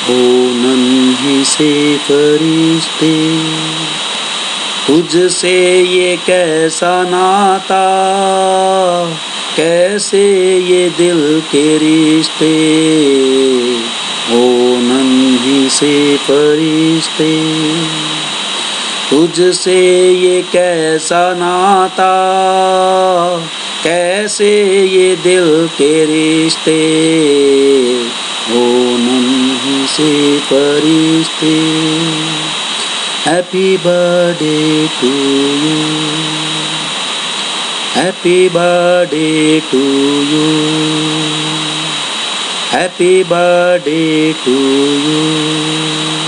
ओ नन्हे से फरिश्ते, तुझसे ये कैसा नाता, कैसे ये दिल के रिश्ते। ओ नन्हे से फरिश्ते, तुझसे ये कैसा नाता, कैसे ये दिल के रिश्ते। ओ नन्हे से फरिश्ते। Happy birthday to you, happy birthday to you, happy birthday to you.